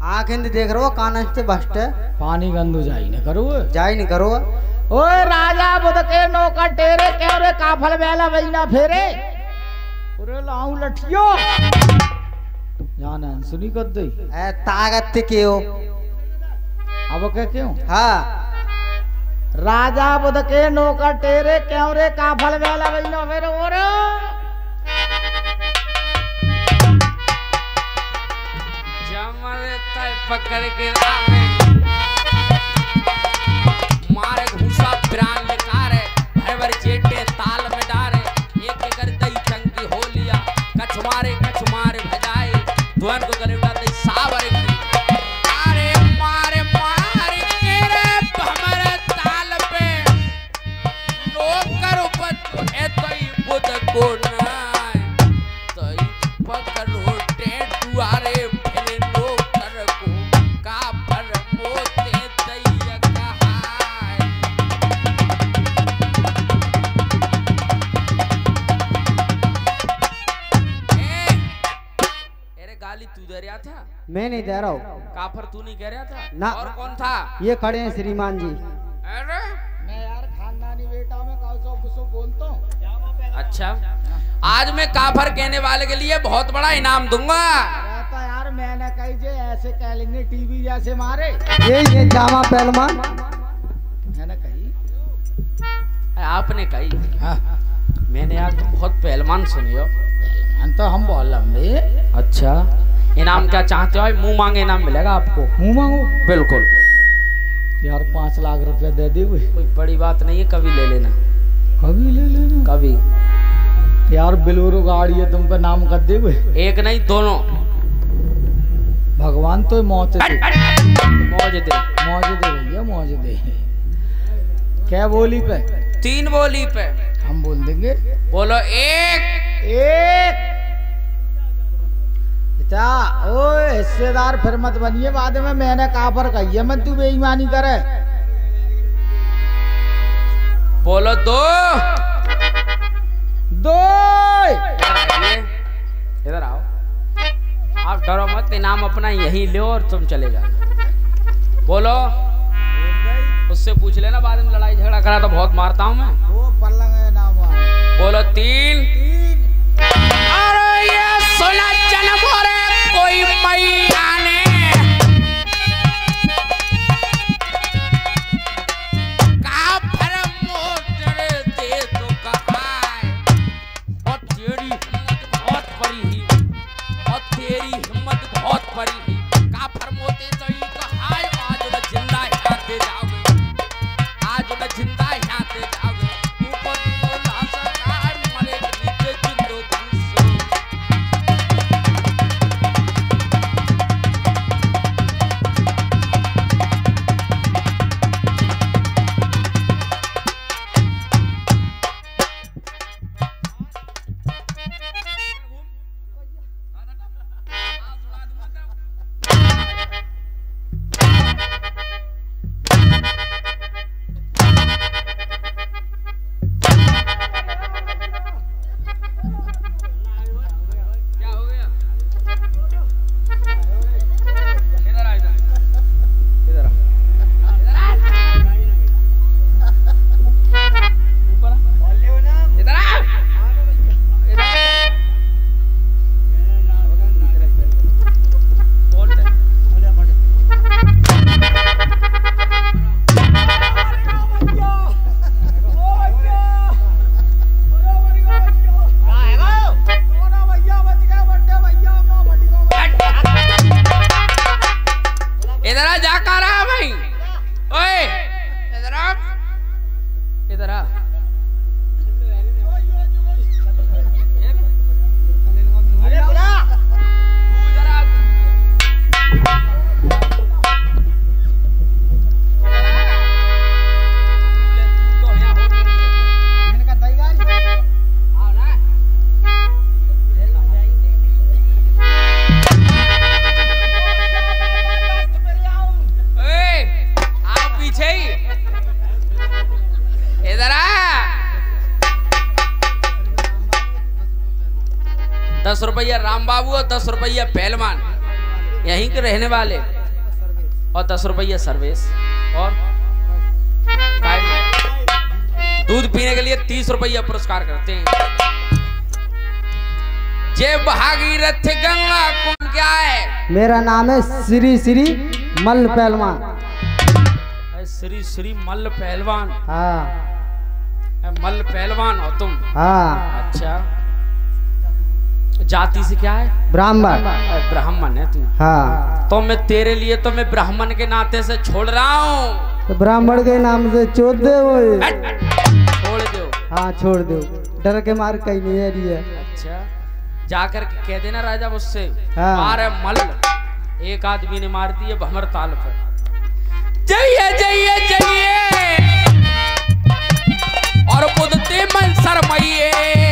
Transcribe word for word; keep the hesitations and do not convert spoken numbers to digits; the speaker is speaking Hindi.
आँखें देख रहो कान से बस्ट पानी गंदू जाई न करो जाई नहीं करो। ओए राजा बुध के नौकर टेरे क्यों रे काफल बेला वहीना फेरे पूरे लाऊं लठियो जाना सुनी कर दे ए ताकत के हो अब क्या क्यों हाँ राजा बुध के नौकर टेरे क्यों रे काफल बेला वहीना फेरे और जमरे तय पकड़ के लावे मारे घूसा प्राण निकारे भर भर जेटे ताल में डारे एक कर दई चंगी हो लिया कछ मारे कछ मारे भजाए दुआन को गले उड़ा दई सावर की अरे मारे मारे के रे हमरे ताल पे नौकर ऊपर है तई बुध को ना तई पकड़ो टेटुआरे फिर नौकर को का पर मोते दैया कहाय अरे गाली तू दे रहा था मैं नहीं दे रहा हूँ काफर तू नहीं कह रहा था ना। और कौन था ये खड़े हैं श्रीमान जी। अरे मैं यार खानदानी बेटा में काउसो कुसो बोलता हूँ अच्छा आज मैं काफर कहने वाले के लिए बहुत बड़ा इनाम दूंगा रहता यार मैंने कही जे ऐसे कह लेंगे टीवी जैसे मारे ये ये जामा पहलवान मैंने कही आपने कही हाँ मैंने यार तुम बहुत पहलवान सुने हो पहलवान तो हम बोल लंबे अच्छा इनाम क्या चाहते हो मुंह मांगे इनाम मिलेगा आपको मुंह मांगो बिल्कुल यार पाँच लाख रुपया दे दे कोई बड़ी बात नहीं है कभी ले लेना कभी ले लेना कभी यार बिलोरो गाड़ी है तुम पे नाम कर दे एक नहीं दोनों भगवान तो मौत दे मौज दे मौज दे भैया मौज दे क्या बोली पे तीन बोली पे हम बोल देंगे बोलो एक एक बेटा ओए हिस्सेदार फिर मत बनिए बाद में मैंने कहा पर कही है मैं तू बेईमानी करे बोलो दो दो इधर आओ आप डरो मत इनाम अपना यही लो और तुम चले जाओ बोलो उससे पूछ लेना बाद में लड़ाई झगड़ा करा तो बहुत मारता हूँ मैं वो पलंग है नाम बोलो तीन अरे ये सोना जन्म हो रहे कोई मैया ने कहा भर मोटर दे तो कहाय और तेरी हिम्मत बहुत बड़ी ही और तेरी हिम्मत बहुत बड़ी ही कहा भर मोते तो ही कहाय आज न जिंदा यहाँ दे जाओगे आज न जिंदा यहाँ दे जाओगे ऊपर तो लाशकार मरे नीचे जिंदो दूसरो क्या हो गया इधर आ इधर इधर आ इधर आ ऊपर आ इधर आ बोलते इधर आ जा कर रहा भाई ओए इधर आ इधर आ अरे बोला तू इधर आ तू तो यहाँ हो मैंने कहा दई गाड़ी आओ ना ए आओ पीछे ही इधर आ दस रुपया राम बाबू और दस रुपया पहलवान यहीं के रहने वाले और दस रुपये सर्विस और दूध पीने के लिए तीस रुपया पुरस्कार करते हैं। जय भागीरथ गंगा कुंड क्या है? मेरा नाम है श्री श्री मल्ल पहलवान। श्री श्री मल्ल पहलवान। हाँ मल्ल पहलवान हो तुम? हाँ। अच्छा, जाति से क्या है? ब्राह्मण। ब्राह्मण है तू? हाँ। तो मैं तेरे लिए तो मैं ब्राह्मण के नाते से छोड़ रहा हूँ। तो ब्राह्मण के नाम से छोड़ दे वो। छोड़ दो। हाँ छोड़ दो, डर के मार कहीं नहीं है रही है। अच्छा, जाकर के कह देना राजा मुझसे हाँ। मारे मल्ल एक आदमी ने मार दिए भमर ताल पर। जय जय जय और बुद्धते मन शर्मइए